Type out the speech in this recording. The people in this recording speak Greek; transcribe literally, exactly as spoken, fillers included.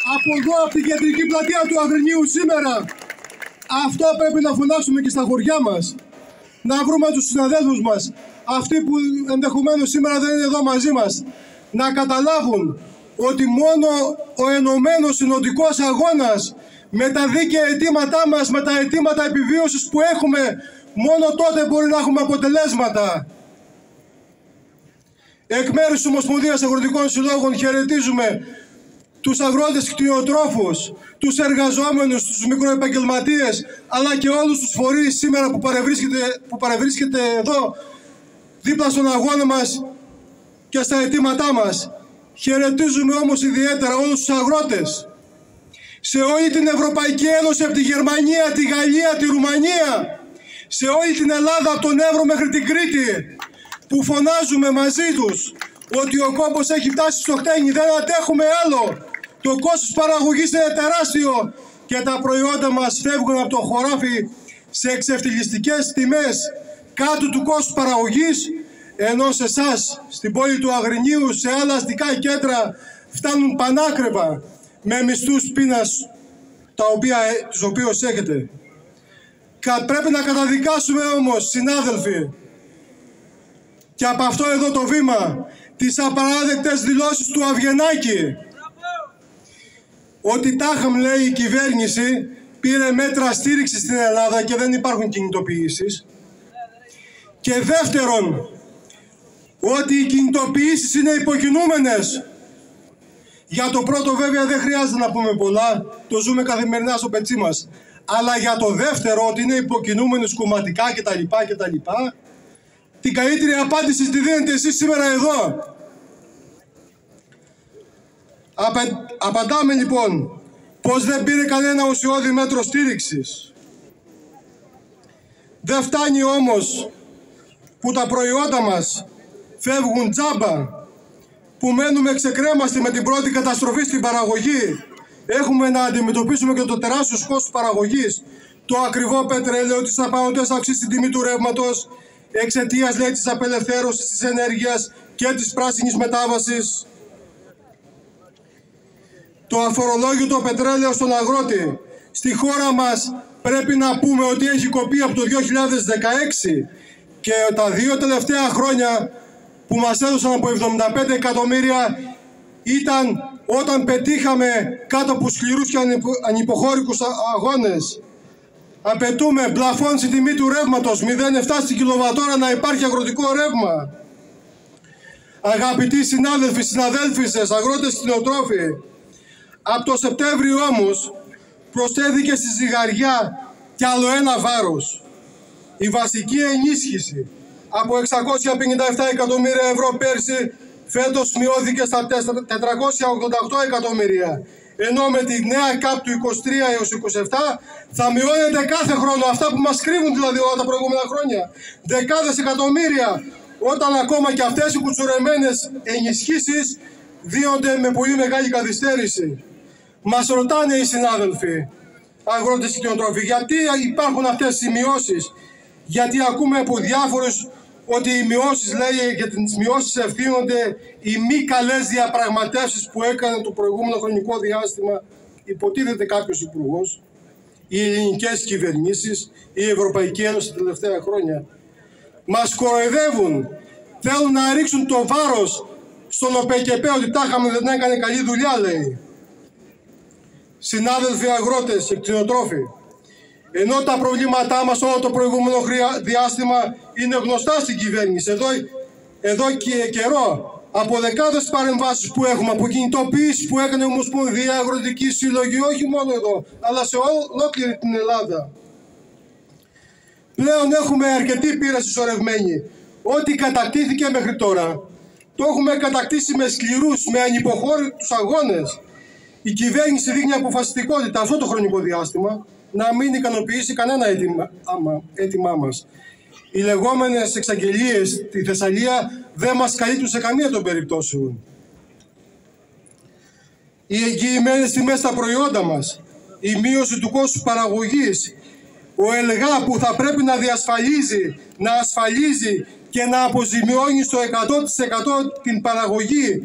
από εδώ, από την κεντρική πλατεία του Αγρινίου σήμερα, αυτό πρέπει να φωνάξουμε και στα χωριά μας. Να βρούμε τους συναδέλφους μας, αυτοί που ενδεχομένως σήμερα δεν είναι εδώ μαζί μας, να καταλάβουν ότι μόνο ο ενωμένος συνοδικός αγώνας με τα δίκαια αιτήματά μας, με τα αιτήματα επιβίωσης που έχουμε, μόνο τότε μπορεί να έχουμε αποτελέσματα. Εκ μέρους της Ομοσπονδίας Αγροτικών Συλλόγων χαιρετίζουμε τους αγρότες κτηνοτρόφους, τους εργαζόμενους, τους μικροεπαγγελματίες, αλλά και όλους τους φορείς σήμερα που παρευρίσκεται, που παρευρίσκεται εδώ δίπλα στον αγώνα μας και στα αιτήματά μας. Χαιρετίζουμε όμως ιδιαίτερα όλους τους αγρότες σε όλη την Ευρωπαϊκή Ένωση, από τη Γερμανία, τη Γαλλία, τη Ρουμανία, σε όλη την Ελλάδα, από τον Εύρο μέχρι την Κρήτη, που φωνάζουμε μαζί τους ότι ο κόμπος έχει φτάσει στο χτένι, δεν αντέχουμε άλλο. Το κόστος παραγωγής είναι τεράστιο και τα προϊόντα μας φεύγουν από το χωράφι σε εξευτελιστικές τιμές κάτω του κόστους παραγωγής, ενώ σε εσάς, στην πόλη του Αγρινίου, σε άλλα αστικά κέντρα φτάνουν πανάκριβα με μισθούς πείνας τα οποία, τους οποίους έχετε. Κα, πρέπει να καταδικάσουμε όμως, συνάδελφοι, και από αυτό εδώ το βήμα, τις απαράδεκτες δηλώσεις του Αβγενάκη, ότι τάχαμ, λέει, η κυβέρνηση πήρε μέτρα στήριξης στην Ελλάδα και δεν υπάρχουν κινητοποιήσεις. Και δεύτερον, ότι οι κινητοποιήσεις είναι υποκινούμενες. Για το πρώτο βέβαια δεν χρειάζεται να πούμε πολλά, το ζούμε καθημερινά στο πετσί μας. Αλλά για το δεύτερο, ότι είναι υποκινούμενες κομματικά κτλ. κτλ. Την καλύτερη απάντηση τη δίνετε εσείς σήμερα εδώ. Απε, απαντάμε λοιπόν πως δεν πήρε κανένα ουσιώδη μέτρο στήριξης. Δεν φτάνει όμως που τα προϊόντα μας φεύγουν τζάμπα, που μένουμε ξεκρέμαστοι με την πρώτη καταστροφή στην παραγωγή. Έχουμε να αντιμετωπίσουμε και το τεράστιο κόστος παραγωγής, το ακριβό πετρέλαιο, τις απανωτές αυξήσεις στην τιμή του ρεύματος, εξαιτίας, λέει, της απελευθέρωσης της ενέργειας και της πράσινης μετάβασης. Το αφορολόγητο πετρέλαιο στον αγρότη στη χώρα μας πρέπει να πούμε ότι έχει κοπεί από το δύο χιλιάδες δεκαέξι και τα δύο τελευταία χρόνια που μας έδωσαν από εβδομήντα πέντε εκατομμύρια ήταν όταν πετύχαμε κάτω από σκληρούς και ανυποχώρικους αγώνες. Απαιτούμε πλαφόν στη τιμή του ρεύματος, μηδέν κόμμα επτά στην κιλοβατόρα, να υπάρχει αγροτικό ρεύμα. Αγαπητοί συνάδελφοι, συναδέλφισες, αγρότες, κτηνοτρόφοι, από το Σεπτέμβριο όμως προσθέθηκε στη ζυγαριά κι άλλο ένα βάρος. Η βασική ενίσχυση από εξακόσια πενήντα επτά εκατομμύρια ευρώ πέρσι φέτος μειώθηκε στα τετρακόσια ογδόντα οκτώ εκατομμύρια. Ενώ με τη νέα ΚΑΠ του είκοσι τρία έως είκοσι επτά θα μειώνεται κάθε χρόνο, αυτά που μας κρύβουν δηλαδή όλα τα προηγούμενα χρόνια, δεκάδες εκατομμύρια, όταν ακόμα και αυτές οι κουτσουρεμένες ενισχύσεις δίνονται με πολύ μεγάλη καθυστέρηση. Μας ρωτάνε οι συνάδελφοι, αγρότες και κτηνοτρόφοι, γιατί υπάρχουν αυτές οι μειώσεις. Γιατί ακούμε από διάφορους ότι οι μειώσεις, λέει, για τις μειώσεις ευθύνονται οι μη καλές διαπραγματεύσεις που έκανε το προηγούμενο χρονικό διάστημα, υποτίθεται κάποιος υπουργός, οι ελληνικές κυβερνήσεις, η Ευρωπαϊκή Ένωση τα τελευταία χρόνια. Μας κοροϊδεύουν, θέλουν να ρίξουν το βάρος στον ΟΠΕΚΕΠΕ ότι τάχαμε δεν έκανε καλή δουλειά, λέει. Συνάδελφοι αγρότες και κτηνοτρόφοι, ενώ τα προβλήματά μας όλο το προηγούμενο διάστημα είναι γνωστά στην κυβέρνηση, εδώ, εδώ και καιρό, από δεκάδες παρεμβάσεις που έχουμε, από κινητοποιήσεις που έκανε η Ομοσπονδία Αγροτική Σύλλογη, όχι μόνο εδώ, αλλά σε ολόκληρη την Ελλάδα. Πλέον έχουμε αρκετή πείρα συσσωρευμένη. Ό,τι κατακτήθηκε μέχρι τώρα, το έχουμε κατακτήσει με σκληρούς, με ανυποχώρητους αγώνες. Η κυβέρνηση δείχνει αποφασιστικότητα αυτό το χρονικό διάστημα να μην ικανοποιήσει κανένα αίτημα, άμα, αίτημά μας. Οι λεγόμενες εξαγγελίες στη Θεσσαλία δεν μας καλύπτουν σε καμία των περιπτώσεων. Οι εγγυημένες τιμές στα προϊόντα μας, η μείωση του κόστους παραγωγής, ο ΕΛΓΑ που θα πρέπει να διασφαλίζει, να ασφαλίζει και να αποζημιώνει στο εκατό τοις εκατό την παραγωγή